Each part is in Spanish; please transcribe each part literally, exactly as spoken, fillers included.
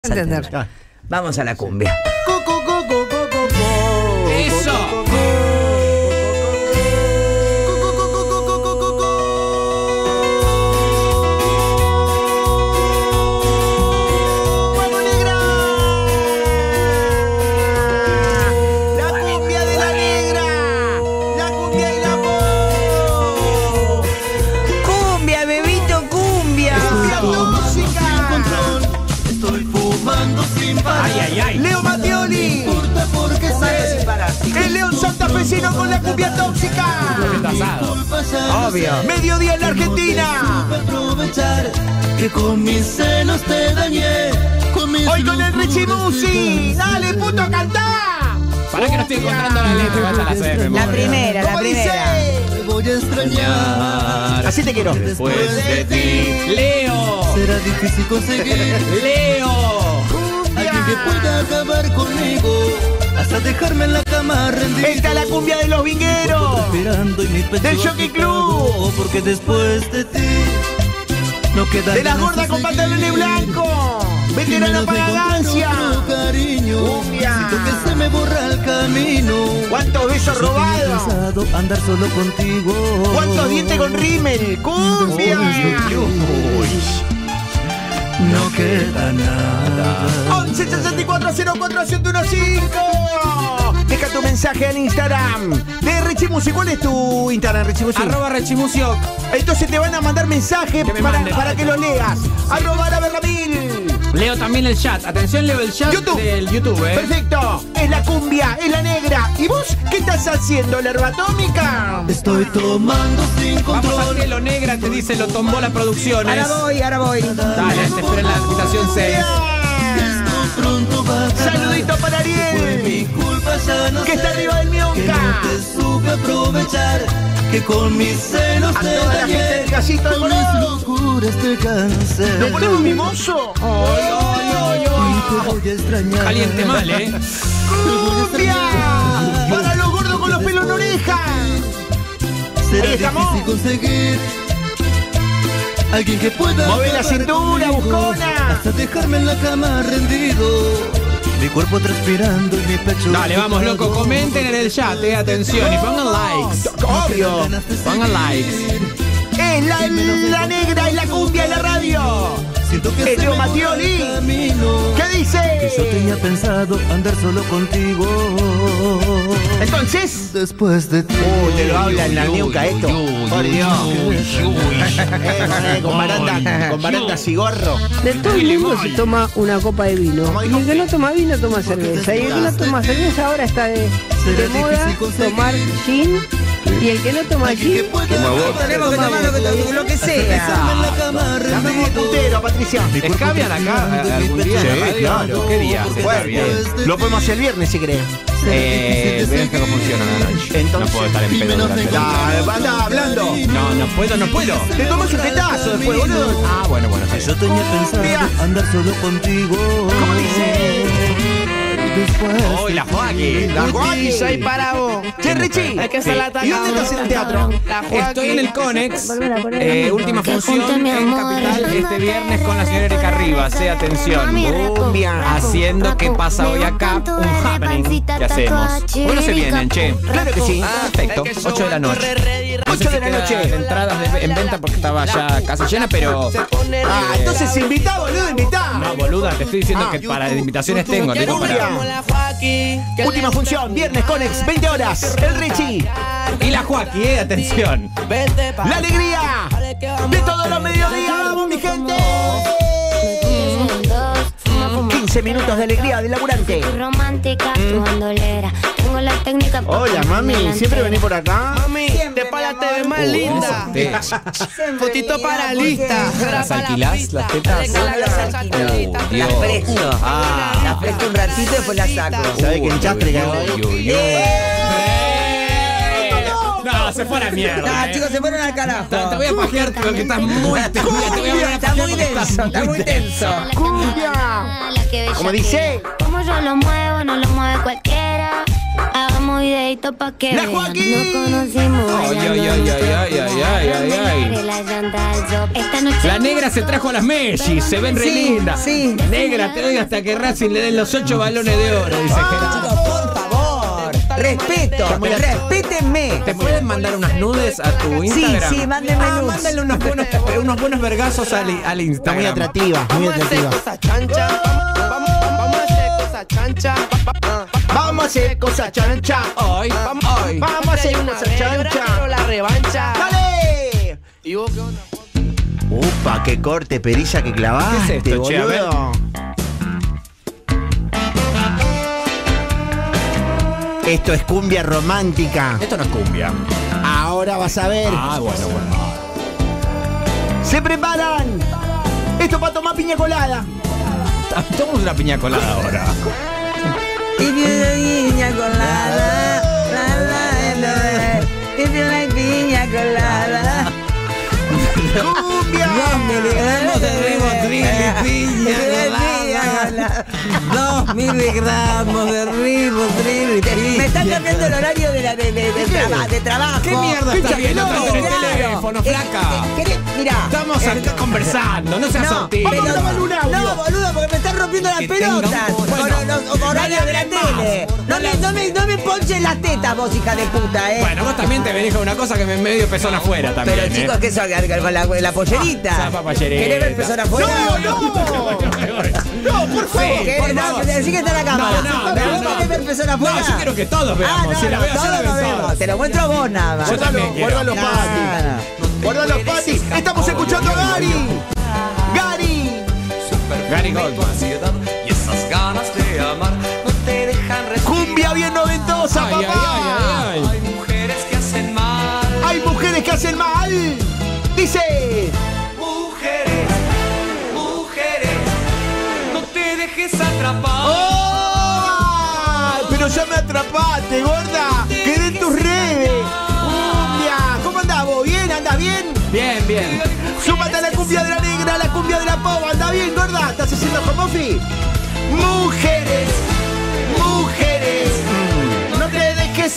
Entender. Vamos a la cumbia. ¡Eso! ¡Vamos, negra! La cumbia de la negra. La cumbia y la voz. Cumbia, bebito, cumbia. Cumbia, música. Estoy fumando sin parar. ¡Ay, ay, ay! Leo Mattioli. Importa porque sé El león santafesino con la cumbia tóxica. Asado. Obvio. Mediodía en la Argentina. aprovechar que con mis senos te dañé. Con mis Hoy con el Richie Musi. Dale, puto, cantá. Para que no estoy encontrando la letra, vas a la hacer, La memoria. primera, la ¿Cómo primera. dice? te voy a extrañar. Así te quiero. Después de ti, Leo. Será difícil conseguir Leo. alguien que pueda acabar conmigo hasta dejarme en la cama rendido. Esta es la cumbia de los vingueros. Esperando y mi pecho Del Jockey Club. agitado, porque después de ti no queda De las ganas gordas con seguir. pantalones blancos. Veterano para Gancia. Cariño, Cumbia. siento que se me borra el camino. ¿Cuántos besos Yo tenía robados? pensado andar solo contigo. ¿Cuántos dientes con rímel? ¡Cumbia! No queda nada. once sesenta y cuatro cero cuatro siete uno cinco. Deja tu mensaje en Instagram de Richie Musi. ¿Cuál es tu Instagram, Richie Musi? Arroba Rechimucio. Entonces te van a mandar mensajes Que me para, manden. para que los leas. Arroba la Bergamil. Leo también el chat. Atención, Leo el chat YouTube. del YouTube, ¿eh? Perfecto. Es la cumbia, es la negra. ¿Y vos qué estás haciendo, la herba atómica? Estoy tomando sin Vamos a control. Telo Negra, te dice, lo tomó la Producciones. Ahora voy, ahora voy. Dale, te espero en la habitación seis. Esto pronto va a acabar. Saludito para Fue mi Ariel, culpa, ya no que está sé, arriba del que no Mionca. te supe aprovechar, que con mis senos A te toda la gente dañé. del Gallito de Con mis Morón. locuras te cansé. ¿Lo ponemos mimoso? Ay, ay, ay, Y te ay. voy a extrañar. Caliente mal, ¿eh? ¡Cumbia! Para los gordos con los pelos en oreja. Será Ahí estamos. difícil conseguir alguien que pueda Mueve la acabar cintura, conmigo, buscona. hasta dejarme en la cama rendido, mi cuerpo transpirando y mi pecho. Dale, vamos, agitado. loco. Comenten en el chat, eh. Atención. Y pongan likes. Obvio. Pongan likes. Es la, la negra, es la cumbia, es la radio. Siento que Es se Leo me borra Mattioli. el camino. ¿Qué Que yo dice? tenía pensado andar solo contigo. Entonces. Después de ti. Uy, te lo habla en la Niuca esto. Por Dios. Eh, con baranda, con baranda cigorro. De todo el mundo se toma una copa de vino. Como Y dijo el que no toma vino toma cerveza. Y el que no toma cerveza ahora está de, de moda tomar gin. Y el que no toma Alguien que gin, pueda Tenemos que acabar tomar lo que, lo, lo que dejarme sea. en la cama Dame un rendido. puntero, Patricia. ¿Escabian acá eh, algún día en la Sí, radio? claro. ¿Qué día? Porque Está bien. después de Lo ti, podemos hacer el viernes si querés. Eh, vean cómo funciona la noche. Entonces- no puedo estar en pedo durante el día. Ah, anda hablando. No, no puedo, no puedo. Te tomas un petazo después, boludo. Ah, bueno, bueno. está Yo bien. tenía pensado andar solo contigo. ¿Cómo dice? Después. ¡Oh, la Joaquín! La Joaquín. soy para vos. Che, Richie. Hay que hacer la ¿Y dónde estás en el teatro? Estoy en el Conex. Volver a poner Eh, el última mismo. función en Capital este viernes con la señora Erika Rivas. Eh, atención. Cumbia. Haciendo ¿Qué pasa hoy acá? Un happening que hacemos. Bueno, se vienen, che. Claro que sí. Perfecto. ocho de la noche. No sé ocho si de la quedan noche. entradas de- en venta porque estaba ya casi llena, pero... Ah, entonces invitá, boludo, invitá. No, boluda, te estoy diciendo Ah, que para invitaciones tengo. Tengo para... Última función, viernes Conex, veinte horas. El Richie. Y la Joaquín, eh, atención. La alegría de todos los mediodías. ¡Vamos, mi gente! quince minutos de alegría del laburante. Romántica, tu bandolera. Tengo la técnica. pa' Hola, que mami. me ¿Siempre venís por acá? Mami, te para te ves más Uh, linda. tenés sorteo. Fotito para lista. ¿Las alquilás, las tetas? Oh, Dios. Ah. La presto un ratito y después la saco. ¿Sabés que el chastre que Uy, uy, uy. No, se fue a la mierda. Ah, eh. chicos, se fueron al carajo. Te te voy a pajear porque estás muy... Te voy a, te voy a volver a Está pajear muy porque estás denso, está muy tenso. ¡Cumbia! La que bella Como que- dice. Como yo lo muevo, no lo mueve cualquiera. Hagamos Vamos videito pa' que ¡La vean. Joaquín! Nos conocimos. Ay, ay, ay, ay, ay, ay, ay, ay, ay. La llanta al drop. Esta noche La negra se trajo a las Messi, se ven re Sí, lindas. sí. Negra, te doy hasta que Racing le den los ocho balones de oro, dice Gerardo. Chicos, por favor, respeto, respétenme. ¿Te pueden mandar unas nudes a tu Sí, Instagram? sí, mándenme Ah, nudes. mándale unos buenos, unos buenos vergazos al, al Instagram. Está muy atractiva, muy Vamos a hacer atractiva. cosas chancha. Vamos, vamos a hacer cosas chancha. Vamos a hacer cosas chancha. Hoy, Vamos, hoy. Vamos a hacer una cosas vez, chancha. quiero la revancha. ¡Dale! ¿Y vos qué onda? Upa, qué corte, perilla que clavaste, ¿Qué es esto, che? A ver. boludo. Esto es cumbia romántica. Esto no es cumbia. Ahora vas a ver. Ah, bueno, bueno. Se preparan. Esto para tomar piña colada. Tomamos una piña colada ahora. If you like piña colada, la la la. If you like piña colada. ¡Cumbia! Dos miligramos de ribotril y piña colada. Dos miligramos de ribotril y piña. Me están cambiando el horario de, la, de, de, de, traba- de trabajo. ¿Qué mierda estás viendo? No, Estás en el claro. teléfono, Eh, flaca. eh, ¿querés? Mirá. Estamos eh, acá conversando, no seas No, sortilla. pero- Vamos a grabar un audio. no, boludo, porque me están rompiendo las Que tenga un pelotas poco- con bueno, los, los horarios no de la le hables tele. más. No me, no, me, no me ponches las tetas, vos, hija de puta, eh. Bueno, vos también te venís con una cosa que me medio pezón afuera también. Pero chicos, ¿eh? ¿qué eso? Con la, la pollerita. Zapa pollerita. ¿Querés ver persona afuera? ¡No, no! ¡No, por favor! Sí, ¿Qué? por No, favor. que decís que está la cámara. No, no, ¿Pero no, vos no. querés ver persona afuera? No, yo quiero que todos veamos. Ah, Si no, la no, veo yo, todos la lo ven vemos. todos. Te lo muestro vos nada más. Yo también Guarda- quiero. guarda los No, patis. no. Guarda los patis. Estamos escuchando a Gary. Gary. Gary Goldman. Y esas ganas de amar no te dejan respirar. Cumbia bien noventosa, Ay, ay, papá. ay, ay, ay. Hay mujeres que hacen mal. Hay mujeres que hacen mal. Dice. Mujeres, mujeres, no te dejes atrapar. ¡Oh! Pero ya me atrapaste, gorda. Quedé en tus redes. Cumbia. ¿Cómo andás vos? ¿Bien? ¿Andás bien? Bien, bien. Súmate a la cumbia de la negra, a la cumbia de la pava. ¿Andás bien, gorda? ¿Estás haciendo home office? Mujeres, mujeres, no te dejes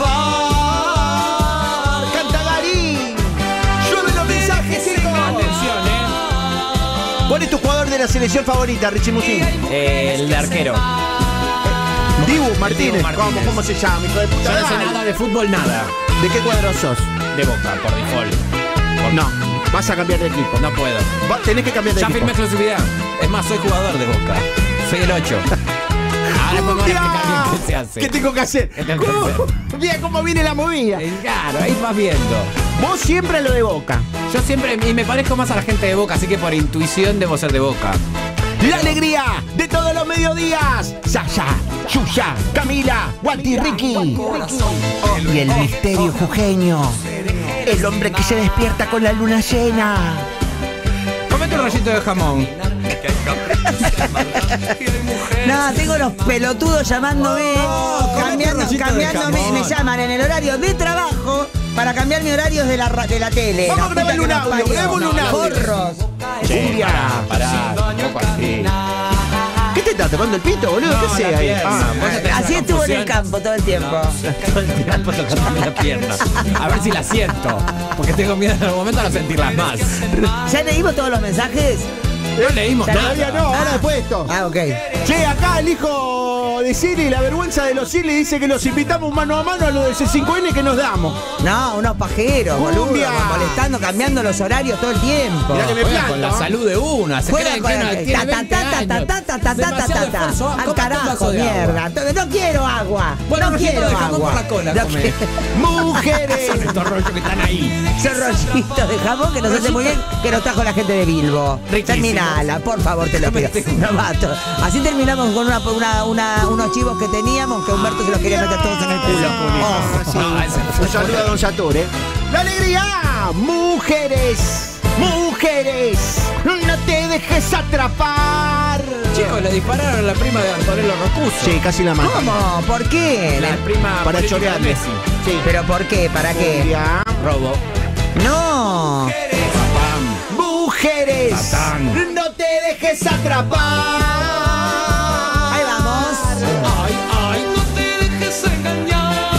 atrapar. Canta Gary. Llueve los mensajes, chicos. Atención, ¿eh? ¿Cuál es tu jugador de la selección favorita, Richie Musín? Eh, el de arquero. Dibu Martínez. Dibu Martínez. ¿Cómo, ¿Cómo se llama, hijo de puta? Yo no sé Dale. nada de fútbol, nada. ¿De qué cuadro sos? De Boca, por default. Por- No, vas a cambiar de equipo. No puedo. Va- tenés que cambiar de Ya equipo. firmé exclusividad. Es más, soy jugador de Boca. Soy el ocho. Ahora podemos ver qué, qué se hace. ¿Qué tengo que hacer? ¿Qué tengo que ¿Cómo? Mira cómo viene la movida. Eh, Claro, ahí vas viendo. Vos siempre a lo de Boca. Yo siempre, y me parezco más a la gente de Boca, así que por intuición debo ser de Boca. La alegría de todos los mediodías. Sasha, Yuya, Camila, Walti, Ricky. Y el misterio jujeño. El hombre que se despierta con la luna llena. Comete un rollito de jamón. No, tengo los pelotudos llamándome, cambiando, rollito de cambiándome, jamón. me llaman en el horario de trabajo para cambiar mi horario de la, ra- de la tele. Vamos La a grabarle puta un que nos audio, parió. grabémosle un audio. Forros. Cumbia. Pará, pará. Un poco así. ¿Qué te estás tocando el pito, boludo? No, ¿Qué la sea ahí? pierna. Ah, Vos ya tenés Así una estuvo en el confusión. campo todo el tiempo. Todo el tiempo tocándome la pierna. A ver si la siento. Porque tengo miedo en algún momento a no sentirlas más. ¿Ya leímos todos los mensajes? No leímos todavía nada. no, ahora después de esto. Ah, ok. Che, acá el hijo de Siri, la vergüenza de los Siri, dice que los invitamos mano a mano a lo del C cinco N que nos damos. No, unos pajeros, boludo, Cumbia. molestando, cambiando los horarios todo el tiempo. Mirá que me Juegan planta. con la salud de una. Se Juega creen con que la- uno ta, tiene ta, veinte ta, ta, años. ta, ta, ta, ta, Demasiado ta, ta. esfuerzo. Al Cómete un carajo, vaso de agua. mierda. Entonces, no quiero agua. Bueno, no un rojito quiero de jamón agua. por la cola, No come. quiero- Mujeres. Son estos rollos que están ahí. Son rollitos de jamón que nos hace muy bien, que nos trajo la gente de Bilbo. Riquísimo. Terminala, por favor, te lo pido. No mato. Así terminamos con una, una, una- unos chivos que teníamos que Humberto se los quería meter todos en el culo. Oh. Sí. Ah, ese fue Un saludo a Don Satur, ¿eh? ¡La alegría! ¡Mujeres! ¡Mujeres! ¡No te dejes atrapar! Chicos, le dispararon a la prima de Antonello Rocuso. Sí, casi la matan. ¿Cómo? ¿Por qué? La prima Para política de chorearle. Messi. Sí. ¿Pero por qué? ¿Para qué? Cumbia. Robo. No. Papam. ¡Mujeres! Tatán. ¡No te dejes atrapar! Ahí vamos. Ay, ay. No te dejes engañar.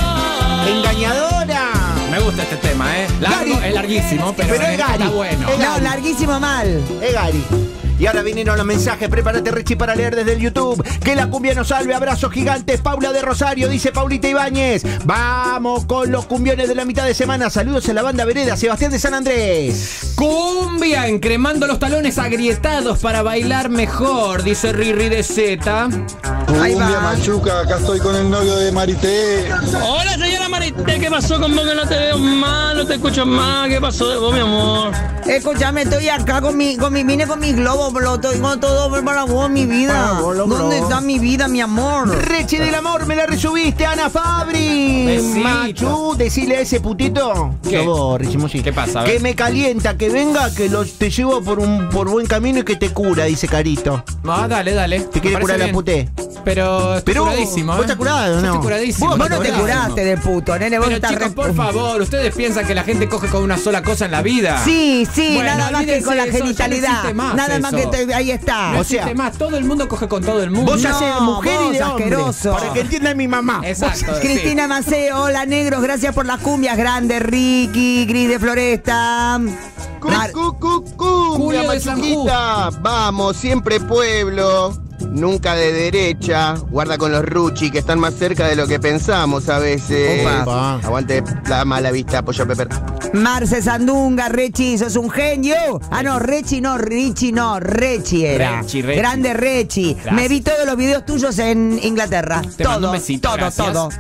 larguísimo, pero, Pero es Gary. está bueno. Es No, Gary. larguísimo mal. Es Gary. Y ahora vinieron los mensajes. Prepárate, Richie, para leer desde el YouTube. Que la cumbia nos salve. Abrazos gigantes. Paula de Rosario, dice Paulita Ibáñez. Vamos con los cumbiones de la mitad de semana. Saludos a la banda Vereda. Sebastián de San Andrés. Cumbia, encremando los talones agrietados para bailar mejor, dice Riri de Z. Ahí va. Cumbia Machuca, acá estoy con el novio de Marité. Hola señora Marité, ¿qué pasó con vos que no te veo más, no te escucho más? ¿Qué pasó de vos, mi amor? Escúchame, estoy acá con mi, con mi, vine con mis globos, bro, estoy con todo para vos, mi vida. Para vos, bro. ¿Dónde está mi vida, mi amor? Reche del amor, me la resubiste, Ana Fabri. Besito. Machu, decile a ese putito. ¿Qué? Vos, Richie Mosi. ¿Qué pasa? A ver. Que me calienta, que venga, que los, te llevo por un por buen camino y que te cura, dice Carito. Ah, dale, dale. ¿Te quiere Me curar parece la bien. puté? Pero estoy Pero curadísimo, vos ¿eh? estás curado, Yo ¿no? Estoy curadísimo. Vos Vos no estoy te curadísimo. curaste de puto, nene, vos Pero estás chicos, re... por favor, ¿ustedes piensan que la gente coge con una sola cosa en la vida? Sí, sí, Bueno, nada más que olvídense con la de eso, ya no genitalidad. existe más Nada más que eso. te- ahí está. No O sea, existe más, todo el mundo coge con todo el mundo. Vos No, haces mujer y de vos, hombre. asqueroso. Para que entienda mi mamá. Exacto. sí. Cristina Maceo, hola negros, gracias por las cumbias grandes, Ricky, Gris de Floresta. Mar- Cu, cu, cu, cumbia Julio de San Machuquita. Vamos, siempre pueblo. Nunca de derecha. Guarda con los ruchi que están más cerca de lo que pensamos a veces. Opa. Aguante la mala vista, pollo Pepper. Marce Sandunga, Rechi, sos un genio. Ah, no, Rechi no, Richi no, Rechi era. Rechi, Rechi. Grande Rechi. Gracias. Me vi todos los videos tuyos en Inglaterra. Te todo, mando un besito, todo, gracias. todo.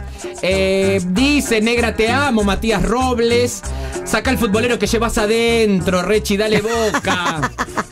Eh, dice, negra, te amo, Matías Robles. Saca el futbolero que llevas adentro, Rechi, dale boca.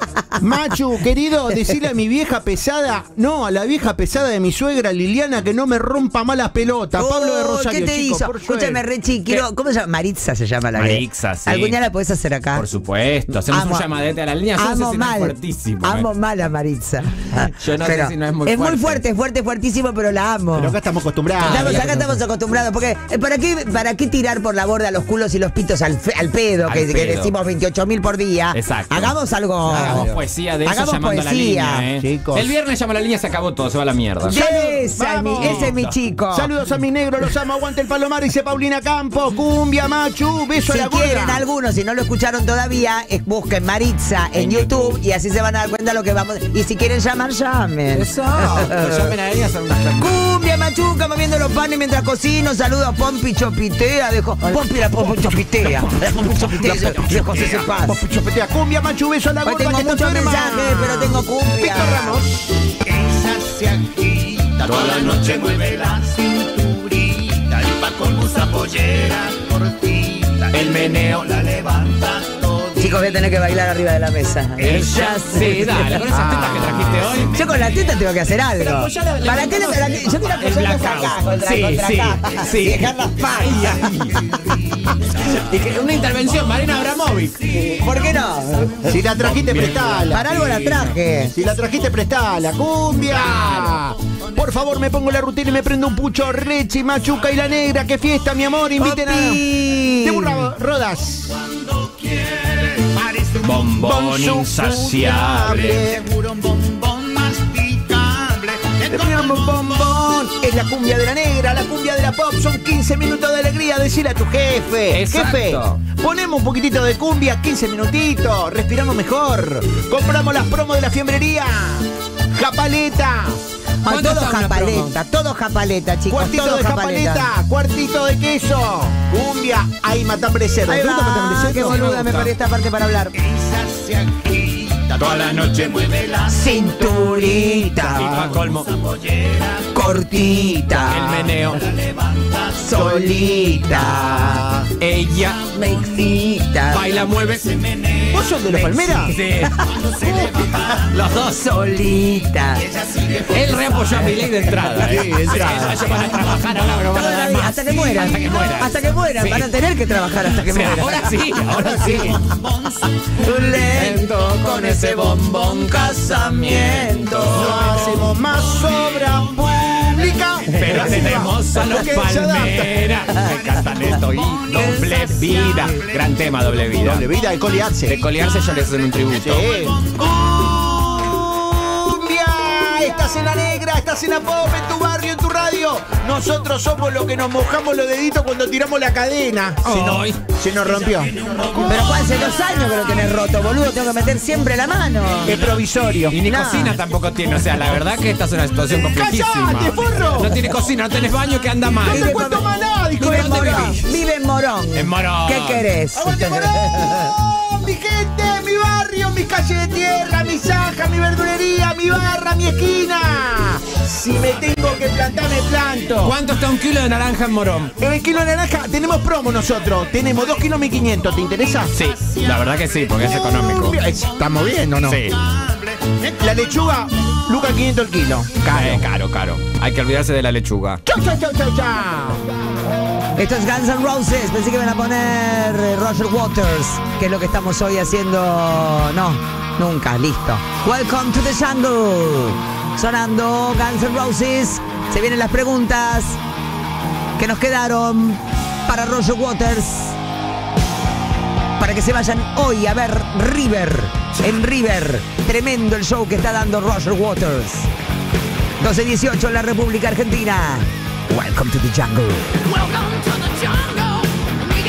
Machu, querido, decile a mi vieja pesada, no, a la vieja pesada de mi suegra Liliana, que no me rompa más las pelotas. Pablo de Oh, Rosario, ¿qué te chicos, hizo? por suerte. Escúchame, Rechi, quiero. ¿Cómo se llama? Maritza se llama la Maritza, sí. ¿Algún día la podés hacer acá? Por supuesto, hacemos Amo- un llamadete a la línea. Yo no sé Amo si no es mal. fuertísimo. Amo eh. mal a Maritza. Yo no sé si no es muy Es muy fuerte. fuerte, es fuerte, fuertísimo, pero la amo. Pero acá estamos acostumbrados. Estamos, acá estamos acostumbrados, porque eh, ¿para qué, ¿para qué tirar por la borda los culos y los pitos al, fe- al pedo, Al que, que pedo. decimos veintiocho mil por día? Exacto. Hagamos algo. Hagamos poesía de eso Hagamos llamando a la poesía. línea, ¿eh? Chicos. El viernes llama a la línea, se acabó todo, se va a la mierda. Ese es mi, Vamos. ese es mi chico. Saludos a mi negro, los amo, aguante el palomar, dice Paulina Campo, cumbia, Machu, beso Si a la gorda. quieren algunos, si no lo escucharon todavía, eh, busquen Maritza en, En YouTube, YouTube. y así se van a dar cuenta de lo que vamos. Y si quieren llamar, llamen. Eso. Pues llamen a la línea, son unas cosas. Cumbia machuca, moviendo los panes mientras cocino. Saludos a Pompi Chopitea. Dejo, Pompi la Pompi Chopitea. La Pompi Chopitea de José Cepaz. Vos, Pichopetea, cumbia, Machu, beso a la Hoy gorda tengo que está muchos enferma. mensajes, pero tengo cumbia. Víctor Ramos. Esa se agita, toda la noche mueve la cinturita y pa' con usa pollera cortita. El meneo la levanta todo. Chicos, voy a tener que bailar arriba de la mesa. Ella se da. ¿Con esas tetas que trajiste hoy? Yo con la teta tengo que hacer algo. Pero apoyala, ¿Para qué le, para qué- Yo quiero El apoyarlas blackout. acá, contra, Sí, contra sí, acá. sí. Y dejar las patas. Y que una intervención, Marina Abramovic. ¿Por qué no? Si la trajiste, prestala. Para algo la traje. Si la trajiste, prestala. ¡Cumbia! Por favor, me pongo la rutina y me prendo un pucho. Rechi, Machuca y la negra. ¡Qué fiesta, mi amor! Inviten a... Papi. De burra, Rodas. Bombón insaciable. Seguro un bombón masticable. Le ponieron un bombón. Es la cumbia de la negra, la cumbia de la pop. Son quince minutos de alegría. Decirle a tu jefe. Exacto. Jefe, ponemos un poquitito de cumbia, quince minutitos. Respiramos mejor. Compramos las promos de la fiembrería. Japaleta. Ah, ¿Cuánto todo está una japaleta, todo japaleta, chicos. Cuartito todo de japaleta, cuartito de queso, cumbia, ahí matambre cerdo. Ahí ¿Te gusta matambre va, cerdo? qué boluda me parece esta parte para hablar. Esa se agita, toda la noche mueve la Cinturita, Y pa' colmo, pollera cortita, el meneo. solita, Ella me excita, baila, mueve. ¿Vos sos de los Palmeras? Sí. Los dos. solita. Él reapoyó a Milei de entrada. ¿eh? Sí, de entrada. Ellos van a trabajar ahora, pero van a Toda la dar vida, más. hasta que mueran. Hasta que mueran. Hasta que mueran. Sí. Van a tener que trabajar hasta que O sea, mueran. ahora sí, ahora sí. Lento con ese bombón casamiento. No hacemos más obra pública. Pero tenemos a los Que se adapta. Palmeras. Me encantan esto. Y doble vida. Gran tema, doble vida. Doble vida de colearse. De colearse yo les doy un tributo. Sí. Cumbia, estás en la negra, estás en la pop, en tu barrio, en tu radio. Nosotros somos los que nos mojamos los deditos cuando tiramos la cadena. Se nos, se nos rompió. Pero fue hace dos años que lo tenés roto, boludo. Tengo que meter siempre la mano. Es provisorio. Y ni No. cocina tampoco tiene. O sea, la verdad que esta es una situación complejísima. ¡Cállate, forro! No tiene cocina, no tenés baño, que anda mal. No te cuento más nada, hijo Vive de en dónde Morón. vivís. Vive en Morón. En Morón. ¿Qué querés? ¡Aguante Morón! Mi gente, mi barrio, mis calles de tierra, mi zanja, mi verdulería, mi barra, mi esquina. Si me tengo que plantar, me planto. ¿Cuánto está un kilo de naranja en Morón? En el kilo de naranja tenemos promo nosotros. Tenemos dos kilos mil quinientos. ¿Te interesa? Sí, la verdad que sí, porque es económico. ¿Estamos bien o no? Sí. La lechuga, Luca quinientos el kilo. Caro. Eh, caro, caro. Hay que olvidarse de la lechuga. Chau, chau, chau, chau, chau. Esto es Guns N' Roses. Pensé que iban a poner eh, Roger Waters, que es lo que estamos hoy haciendo. No, nunca, listo. Welcome to the jungle. Sonando Guns N' Roses. Se vienen las preguntas que nos quedaron para Roger Waters, para que se vayan hoy a ver River. En River, tremendo el show que está dando Roger Waters. doce dieciocho en la República Argentina. Welcome to the jungle. Welcome